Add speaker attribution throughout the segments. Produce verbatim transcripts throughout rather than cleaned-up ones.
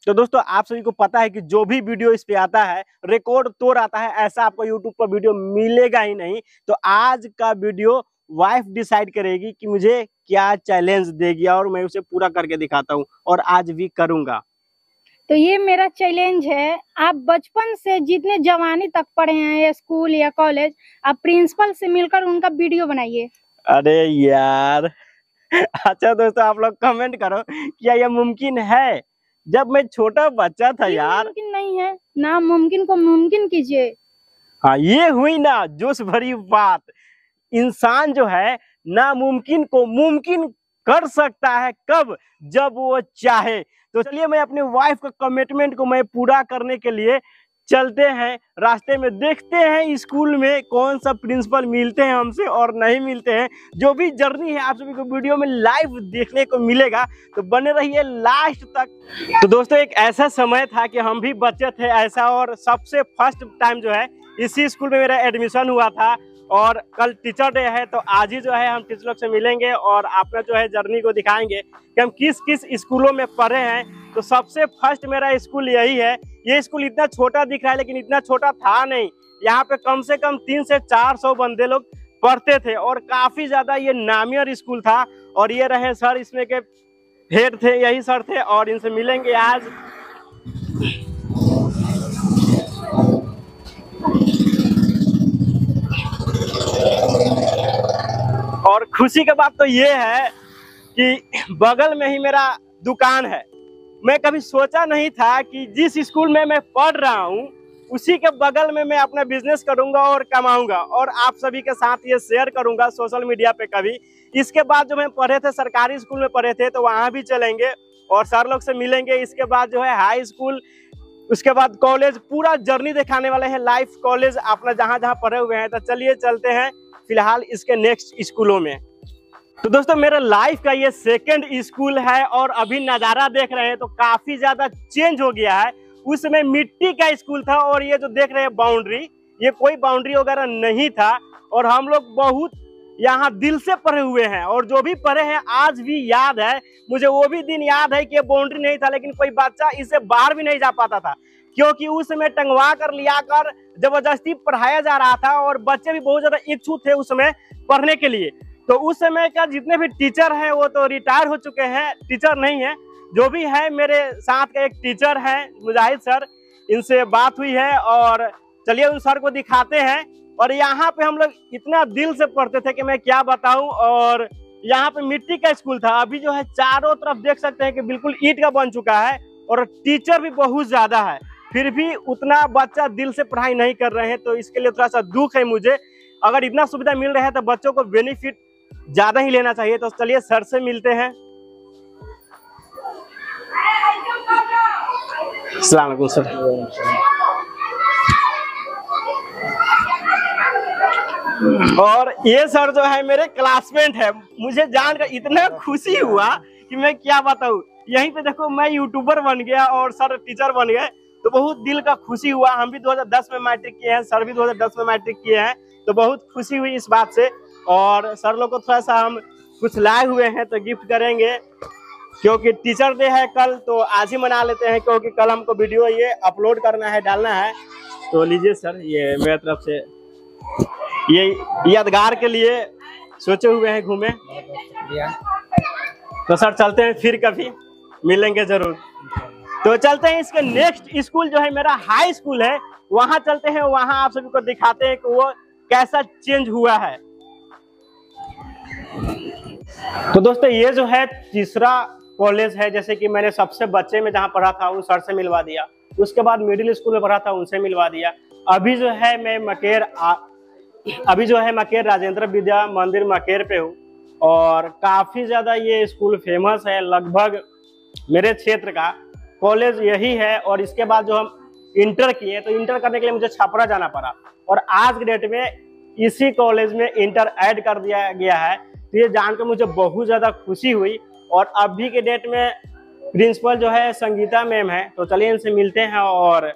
Speaker 1: तो दोस्तों आप सभी को पता है कि जो भी वीडियो इस पे आता है रिकॉर्ड तोड़ आता है, ऐसा आपको यूट्यूब पर वीडियो मिलेगा ही नहीं। तो आज का वीडियो वाइफ डिसाइड करेगी कि मुझे क्या चैलेंज देगी और मैं उसे पूरा करके दिखाता हूँ और आज भी करूंगा।
Speaker 2: तो ये मेरा चैलेंज है, आप बचपन से जितने जवानी तक पढ़े हैं या स्कूल या कॉलेज, आप प्रिंसिपल से मिलकर उनका वीडियो बनाइए।
Speaker 1: अरे यार अच्छा दोस्तों आप लोग कमेंट करो क्या यह मुमकिन है? जब मैं छोटा बच्चा था यार।
Speaker 2: मुमकिन नहीं है, नामुमकिन को मुमकिन कीजिए।
Speaker 1: हाँ ये हुई ना जोश भरी बात। इंसान जो है नामुमकिन को मुमकिन कर सकता है, कब? जब वो चाहे। तो चलिए मैं अपनी वाइफ का कमिटमेंट को मैं पूरा करने के लिए चलते हैं। रास्ते में देखते हैं स्कूल में कौन सा प्रिंसिपल मिलते हैं हमसे और नहीं मिलते हैं। जो भी जर्नी है आप सभी को वीडियो में लाइव देखने को मिलेगा, तो बने रहिए लास्ट तक। तो दोस्तों एक ऐसा समय था कि हम भी बच्चे थे ऐसा, और सबसे फर्स्ट टाइम जो है इसी स्कूल में मेरा एडमिशन हुआ था। और कल टीचर डे है, तो आज ही जो है हम टीचर लोग से मिलेंगे और अपना जो है जर्नी को दिखाएंगे कि हम किस किस स्कूलों में पढ़े हैं। तो सबसे फर्स्ट मेरा स्कूल यही है। ये स्कूल इतना छोटा दिख रहा है लेकिन इतना छोटा था नहीं। यहाँ पे कम से कम तीन से चार सौ बंदे लोग पढ़ते थे और काफी ज्यादा ये नामियर स्कूल था। और ये रहे सर, इसमें के हेड थे, यही सर थे और इनसे मिलेंगे आज। और खुशी की बात तो ये है कि बगल में ही मेरा दुकान है। मैं कभी सोचा नहीं था कि जिस स्कूल में मैं पढ़ रहा हूँ उसी के बगल में मैं अपना बिजनेस करूंगा और कमाऊंगा और आप सभी के साथ ये शेयर करूंगा सोशल मीडिया पे कभी। इसके बाद जो मैं पढ़े थे सरकारी स्कूल में पढ़े थे, तो वहाँ भी चलेंगे और सर लोग से मिलेंगे। इसके बाद जो है हाई स्कूल, उसके बाद कॉलेज, पूरा जर्नी दिखाने वाले हैं लाइफ कॉलेज अपना जहाँ जहाँ पढ़े हुए हैं। तो चलिए चलते हैं फिलहाल इसके नेक्स्ट स्कूलों में। तो दोस्तों मेरा लाइफ का ये सेकंड स्कूल है और अभी नज़ारा देख रहे हैं तो काफी ज्यादा चेंज हो गया है। उस समय मिट्टी का स्कूल था और ये जो देख रहे हैं बाउंड्री, ये कोई बाउंड्री वगैरह नहीं था। और हम लोग बहुत यहाँ दिल से पढ़े हुए हैं और जो भी पढ़े हैं आज भी याद है मुझे। वो भी दिन याद है कि ये बाउंड्री नहीं था लेकिन कोई बच्चा इससे बाहर भी नहीं जा पाता था, क्योंकि उस समय टंगवा कर लिया कर जबरदस्ती पढ़ाया जा रहा था और बच्चे भी बहुत ज्यादा इच्छुक थे उस समय पढ़ने के लिए। तो उस समय का जितने भी टीचर हैं वो तो रिटायर हो चुके हैं, टीचर नहीं है। जो भी है मेरे साथ का एक टीचर है मुजाहिद सर, इनसे बात हुई है और चलिए उन सर को दिखाते हैं। और यहाँ पे हम लोग इतना दिल से पढ़ते थे कि मैं क्या बताऊं। और यहाँ पे मिट्टी का स्कूल था, अभी जो है चारों तरफ देख सकते हैं कि बिल्कुल ईंट का बन चुका है और टीचर भी बहुत ज्यादा है, फिर भी उतना बच्चा दिल से पढ़ाई नहीं कर रहे हैं। तो इसके लिए थोड़ा सा दुख है मुझे। अगर इतना सुविधा मिल रहा है तो बच्चों को बेनिफिट ज्यादा ही लेना चाहिए। तो चलिए सर से मिलते हैं। अस्सलाम वालेकुम सर। और ये सर जो है मेरे क्लासमेट है। मुझे जानकर इतना खुशी हुआ कि मैं क्या बताऊं। यहीं पे देखो मैं यूट्यूबर बन गया और सर टीचर बन गए, तो बहुत दिल का खुशी हुआ। हम भी दो हज़ार दस में मैट्रिक किए हैं, सर भी दो हज़ार दस में मैट्रिक किए हैं, तो बहुत खुशी हुई इस बात से। और सर लोग को थोड़ा सा हम कुछ लाए हुए हैं तो गिफ्ट करेंगे, क्योंकि टीचर डे है कल, तो आज ही मना लेते हैं क्योंकि कल हमको वीडियो ये अपलोड करना है, डालना है। तो लीजिए सर, ये मेरे तरफ से ये यादगार के लिए सोचे हुए हैं घूमे। तो सर चलते हैं, फिर कभी मिलेंगे जरूर। तो चलते हैं इसके नेक्स्ट स्कूल जो है मेरा हाई स्कूल है, वहां चलते हैं। वहां आप सभी को दिखाते हैं कि वो कैसा चेंज हुआ है। तो दोस्तों ये जो है तीसरा कॉलेज है। जैसे कि मैंने सबसे बच्चे में जहाँ पढ़ा था उस सर से मिलवा दिया, उसके बाद मिडिल स्कूल में पढ़ा था उनसे मिलवा दिया। अभी जो है मैं मकेर आ, अभी जो है मकेर राजेंद्र विद्या मंदिर मकेर पे हूँ और काफी ज्यादा ये स्कूल फेमस है। लगभग मेरे क्षेत्र का कॉलेज यही है। और इसके बाद जो हम इंटर किए, तो इंटर करने के लिए मुझे छपरा जाना पड़ा और आज के डेट में इसी कॉलेज में इंटर ऐड कर दिया गया है। तो ये जानकर मुझे बहुत ज़्यादा खुशी हुई। और अभी के डेट में प्रिंसिपल जो है संगीता मैम है, तो चलिए इनसे मिलते हैं। और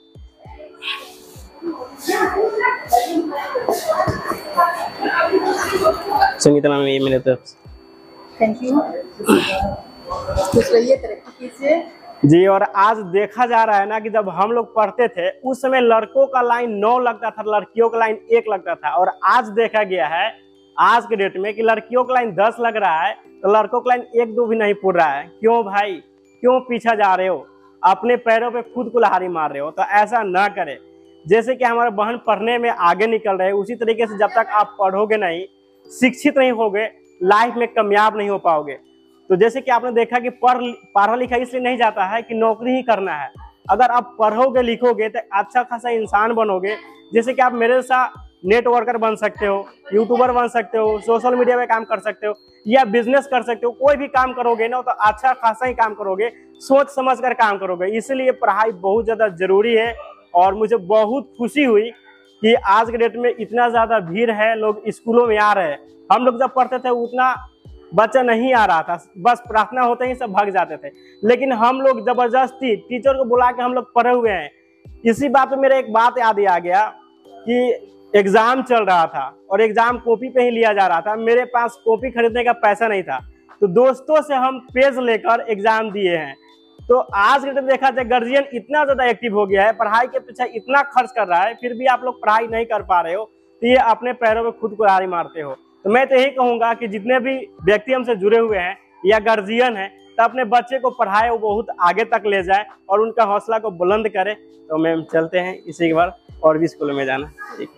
Speaker 1: संगीता मैम ये मेरे तरफ से
Speaker 3: थैंक यू। खुश रहिए, तरक्की कीजिए
Speaker 1: जी। और आज देखा जा रहा है ना कि जब हम लोग पढ़ते थे उस समय लड़कों का लाइन नौ लगता था, लड़कियों का लाइन एक लगता था। और आज देखा गया है आज के डेट में कि लड़कियों का लाइन दस लग रहा है तो लड़कों का लाइन एक दो भी नहीं पुर रहा है। क्यों भाई, क्यों पीछा जा रहे हो? अपने पैरों पे खुद कुल्हाड़ी मार रहे हो। तो ऐसा ना करें। जैसे कि हमारे बहन पढ़ने में आगे निकल रहे हैं, उसी तरीके से जब तक आप पढ़ोगे नहीं, शिक्षित नहीं होगे, लाइफ में कामयाब नहीं हो पाओगे। तो जैसे कि आपने देखा कि पढ़ पढ़ा लिखा इसलिए नहीं जाता है कि नौकरी ही करना है। अगर आप पढ़ोगे लिखोगे तो अच्छा खासा इंसान बनोगे। जैसे कि आप मेरे साथ नेटवर्कर बन सकते हो, यूट्यूबर बन सकते हो, सोशल मीडिया में काम कर सकते हो या बिजनेस कर सकते हो। कोई भी काम करोगे ना तो अच्छा खासा ही काम करोगे, सोच समझ कर काम करोगे। इसलिए पढ़ाई बहुत ज़्यादा जरूरी है। और मुझे बहुत खुशी हुई कि आज के डेट में इतना ज़्यादा भीड़ है, लोग स्कूलों में आ रहे हैं। हम लोग जब पढ़ते थे उतना बच्चा नहीं आ रहा था, बस प्रार्थना होते ही सब भाग जाते थे। लेकिन हम लोग जबरदस्ती टीचर को बुला के हम लोग पढ़े हुए हैं। इसी बात पे मेरे एक बात याद आ गया कि एग्जाम चल रहा था और एग्जाम कॉपी पे ही लिया जा रहा था। मेरे पास कॉपी खरीदने का पैसा नहीं था तो दोस्तों से हम पेज लेकर एग्जाम दिए हैं। तो आज के दिन देखा जाए गार्जियन इतना ज्यादा एक्टिव हो गया है, पढ़ाई के पीछे इतना खर्च कर रहा है, फिर भी आप लोग पढ़ाई नहीं कर पा रहे हो तो ये अपने पैरों में खुद कुल्हाड़ी मारते हो। तो मैं तो यही कहूंगा कि जितने भी व्यक्ति हमसे जुड़े हुए हैं या गार्जियन हैं तो अपने बच्चे को पढ़ाए, वो बहुत आगे तक ले जाए और उनका हौसला को बुलंद करे। तो मैम चलते हैं इसी के बाद और भी स्कूल में जाना।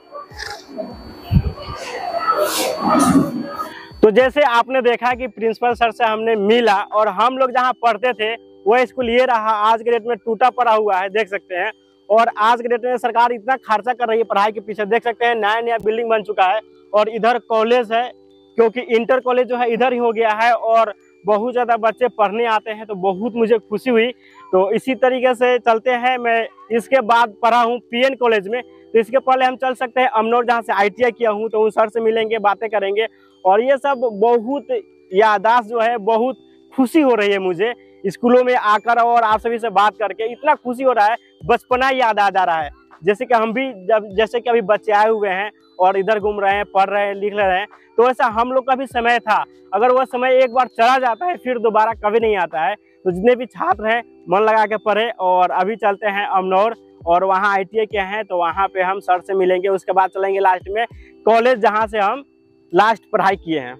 Speaker 1: तो जैसे आपने देखा कि प्रिंसिपल सर से हमने मिला और हम लोग जहाँ पढ़ते थे वह स्कूल ये रहा, आज के डेट में टूटा पड़ा हुआ है, देख सकते हैं। और आज के डेट में सरकार इतना खर्चा कर रही है पढ़ाई के पीछे, देख सकते हैं नया नया बिल्डिंग बन चुका है। और इधर कॉलेज है, क्योंकि इंटर कॉलेज जो है इधर ही हो गया है और बहुत ज़्यादा बच्चे पढ़ने आते हैं, तो बहुत मुझे खुशी हुई। तो इसी तरीके से चलते हैं। मैं इसके बाद पढ़ा हूँ पीएन कॉलेज में, तो इसके पहले हम चल सकते हैं अमनौर, जहाँ से आईटीआई किया हूँ। तो उन सर से मिलेंगे, बातें करेंगे और ये सब बहुत याददाश्त जो है, बहुत खुशी हो रही है मुझे स्कूलों में आकर और आप सभी से बात करके। इतना खुशी हो रहा है, बचपना याद आ जा रहा है। जैसे कि हम भी जब जैसे कि अभी बच्चे आए हुए हैं और इधर घूम रहे हैं, पढ़ रहे हैं, लिख रहे हैं, तो ऐसा हम लोग का भी समय था। अगर वह समय एक बार चला जाता है फिर दोबारा कभी नहीं आता है। तो जितने भी छात्र हैं मन लगा के पढ़े। और अभी चलते हैं अमनौर और वहाँ आईटीआई के हैं, तो वहाँ पे हम सर से मिलेंगे। उसके बाद चलेंगे लास्ट में कॉलेज, जहाँ से हम लास्ट पढ़ाई किए हैं।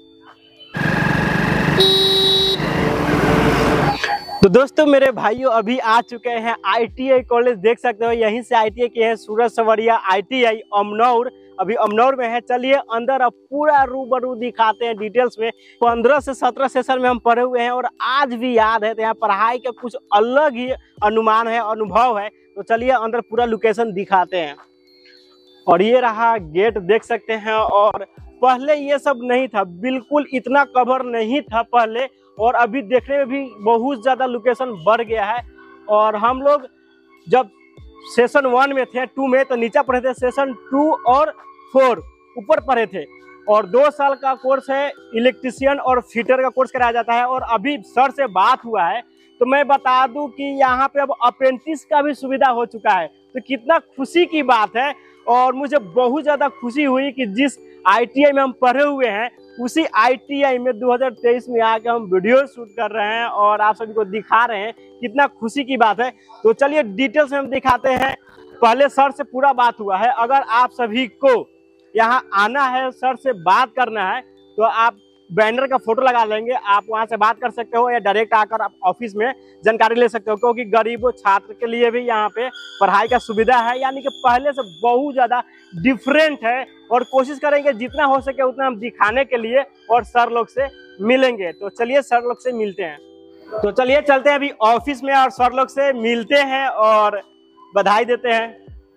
Speaker 1: तो दोस्तों मेरे भाइयों अभी आ चुके हैं आईटीआई कॉलेज, देख सकते हो यहीं से आईटीआई किए हैं, सूरज सवरिया आईटीआई अमनौर। अभी अमनौर में है। चलिए अंदर अब पूरा रूबरू दिखाते हैं डिटेल्स में। पंद्रह से सत्रह सेशन में हम पढ़े हुए हैं और आज भी याद है। तो यहाँ पढ़ाई का कुछ अलग ही अनुमान है, अनुभव है। तो चलिए अंदर पूरा लोकेशन दिखाते हैं। और ये रहा गेट, देख सकते हैं। और पहले ये सब नहीं था, बिल्कुल इतना कवर नहीं था पहले, और अभी देखने में भी बहुत ज़्यादा लोकेशन बढ़ गया है। और हम लोग जब सेशन वन में थे, टू में, तो नीचे पढ़े थे, सेशन टू और फोर ऊपर पढ़े थे। और दो साल का कोर्स है, इलेक्ट्रिशियन और फिटर का कोर्स कराया जाता है। और अभी सर से बात हुआ है तो मैं बता दूं कि यहाँ पे अब अप्रेंटिस का भी सुविधा हो चुका है। तो कितना खुशी की बात है। और मुझे बहुत ज़्यादा खुशी हुई कि जिस आईटीआई में हम पढ़े हुए हैं उसी आईटीआई में दो हज़ार तेईस में आके हम वीडियो शूट कर रहे हैं और आप सभी को दिखा रहे हैं। कितना खुशी की बात है। तो चलिए डिटेल्स में हम दिखाते हैं। पहले सर से पूरा बात हुआ है। अगर आप सभी को यहाँ आना है, सर से बात करना है, तो आप बैनर का फोटो लगा लेंगे, आप वहाँ से बात कर सकते हो या डायरेक्ट आकर आप ऑफिस में जानकारी ले सकते हो। क्योंकि गरीबों छात्र के लिए भी यहाँ पे पढ़ाई का सुविधा है, यानी कि पहले से बहुत ज़्यादा डिफरेंट है। और कोशिश करेंगे जितना हो सके उतना हम दिखाने के लिए, और सर लोग से मिलेंगे। तो चलिए सर लोग से मिलते हैं। तो चलिए चलते हैं अभी ऑफिस में और सर लोग से मिलते हैं और बधाई देते हैं।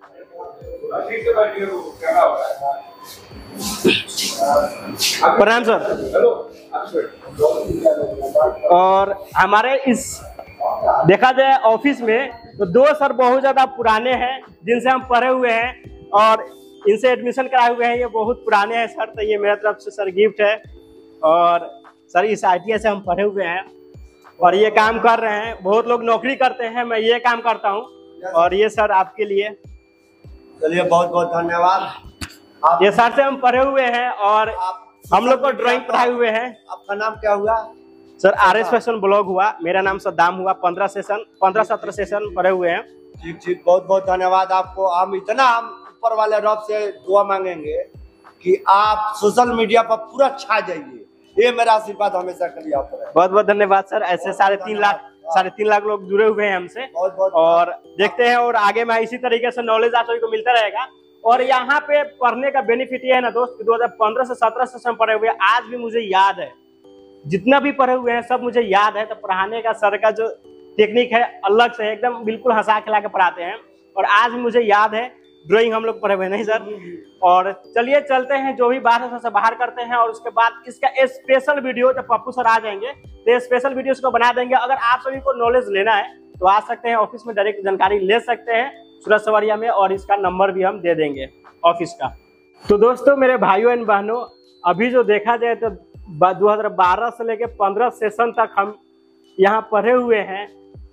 Speaker 1: प्रणाम सर। और हमारे इस देखा जाए ऑफिस में तो दो सर बहुत ज्यादा पुराने हैं जिनसे हम पढ़े हुए हैं और इनसे एडमिशन कराए हुए हैं। ये बहुत पुराने हैं सर। तो ये मेरे तरफ से सर गिफ्ट है। और सर इस आईटीआई से हम पढ़े हुए हैं और ये काम कर रहे हैं। बहुत लोग नौकरी करते हैं, मैं ये काम करता हूँ। और ये सर आपके लिए।
Speaker 3: चलिए बहुत बहुत धन्यवाद। आप
Speaker 1: ये सर से हम पढ़े हुए हैं और हम लोग को ड्राइंग पढ़ाए हुए हैं।
Speaker 3: आपका नाम क्या हुआ?
Speaker 1: Sir R S fashion blog हुआ, मेरा नाम सद्दाम हुआ, पंद्रह सेशन पंद्रह सत्रह सेशन पढ़े हुए हैं।
Speaker 3: ठीक ठीक, बहुत बहुत धन्यवाद आपको। हम इतना हम ऊपर वाले रब से दुआ मांगेंगे कि आप सोशल मीडिया पर पूरा छा जाइए, ये मेरा आशीर्वाद हमेशा के लिए आप पर है।
Speaker 1: बहुत बहुत धन्यवाद सर। ऐसे साढ़े तीन लाख साढ़े तीन लाख लोग जुड़े हुए हैं हमसे,
Speaker 3: बहुत बहुत
Speaker 1: और देखते हैं और आगे में इसी तरीके से नॉलेज आप सभी को मिलता रहेगा। और यहाँ पे पढ़ने का बेनिफिट ये है ना दोस्त, दो हजार पंद्रह से सत्रह से हम पढ़े हुए हैं, आज भी मुझे याद है, जितना भी पढ़े हुए हैं सब मुझे याद है। तो पढ़ाने का सर का जो टेक्निक है अलग से, एकदम बिल्कुल हंसा खिला के पढ़ाते हैं, और आज भी मुझे याद है। ड्राइंग हम लोग पढ़े हुए नहीं सर। और चलिए चलते हैं, जो भी बात है सबसे बाहर करते हैं, और उसके बाद इसका स्पेशल वीडियो जब पप्पू सर आ जाएंगे तो स्पेशल वीडियो इसको बना देंगे। अगर आप सभी को नॉलेज लेना है तो आ सकते हैं ऑफिस में, डायरेक्ट जानकारी ले सकते हैं सूरत सवरिया में, और इसका नंबर भी हम दे देंगे ऑफिस का। तो दोस्तों मेरे भाइयों एंड बहनों, अभी जो देखा जाए तो दो हजार बारह से लेकर पंद्रह सेशन तक हम यहाँ पढ़े हुए हैं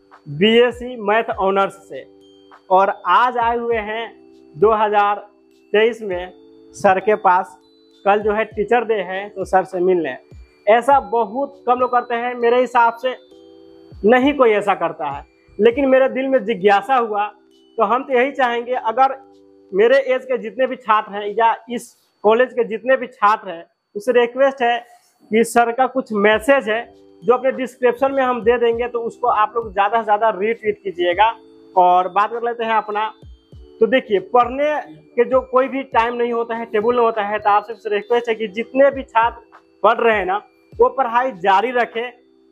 Speaker 1: बीएससी मैथ ऑनर्स से, और आज आए हुए हैं दो हजार तेईस में सर के पास। कल जो है टीचर डे है तो सर से मिल लें। ऐसा बहुत कम लोग करते हैं, मेरे हिसाब से नहीं कोई ऐसा करता है, लेकिन मेरे दिल में जिज्ञासा हुआ तो हम तो यही चाहेंगे, अगर मेरे एज के जितने भी छात्र हैं या इस कॉलेज के जितने भी छात्र हैं, उससे रिक्वेस्ट है कि सर का कुछ मैसेज है जो अपने डिस्क्रिप्शन में हम दे देंगे, तो उसको आप लोग ज़्यादा से ज़्यादा रीट्वीट कीजिएगा। और बात कर लेते हैं अपना। तो देखिए, पढ़ने के जो कोई भी टाइम नहीं होता है, टेबल नहीं होता है, तो आप सबसे रिक्वेस्ट है कि जितने भी छात्र पढ़ रहे हैं ना, वो पढ़ाई जारी रखें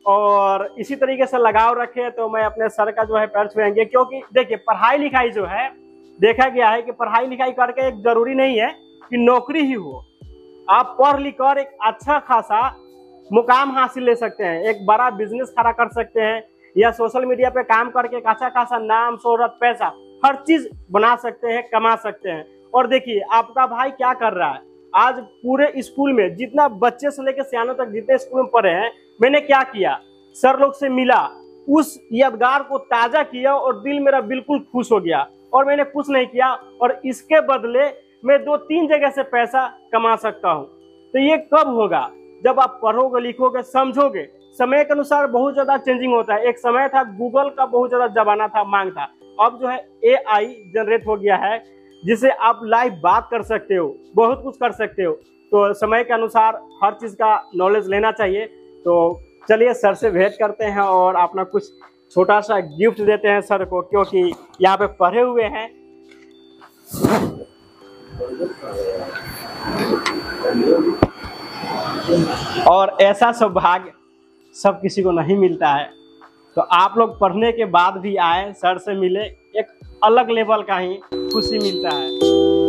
Speaker 1: और इसी तरीके से लगाव रखें। तो मैं अपने सर का जो है पैर छुएंगे, क्योंकि देखिए पढ़ाई लिखाई जो है, देखा गया है कि पढ़ाई लिखाई करके एक जरूरी नहीं है कि नौकरी ही हो। आप पढ़ लिख कर एक अच्छा खासा मुकाम हासिल ले सकते हैं, एक बड़ा बिजनेस खड़ा कर सकते हैं, या सोशल मीडिया पे काम करके एक अच्छा खासा नाम, शोहरत, पैसा, हर चीज बना सकते हैं, कमा सकते हैं। और देखिए आपका भाई क्या कर रहा है, आज पूरे स्कूल में जितना बच्चे से लेकर सियानों तक जितने स्कूल में पढ़े हैं, मैंने क्या किया, सर लोग से मिला, उस यादगार को ताजा किया और दिल मेरा बिल्कुल खुश हो गया। और मैंने कुछ नहीं किया, और इसके बदले मैं दो तीन जगह से पैसा कमा सकता हूँ। तो ये कब होगा, जब आप पढ़ोगे, लिखोगे, समझोगे। समय के अनुसार बहुत ज्यादा चेंजिंग होता है। एक समय था गूगल का बहुत ज्यादा जमाना था, मांग था। अब जो है ए आई जनरेट हो गया है, जिसे आप लाइव बात कर सकते हो, बहुत कुछ कर सकते हो। तो समय के अनुसार हर चीज का नॉलेज लेना चाहिए। तो चलिए सर से भेंट करते हैं और अपना कुछ छोटा सा गिफ्ट देते हैं सर को, क्योंकि यहाँ पे पढ़े हुए हैं। और ऐसा सौभाग्य सब किसी को नहीं मिलता है। तो आप लोग पढ़ने के बाद भी आए, सर से मिले, एक अलग लेवल का ही खुशी मिलता है।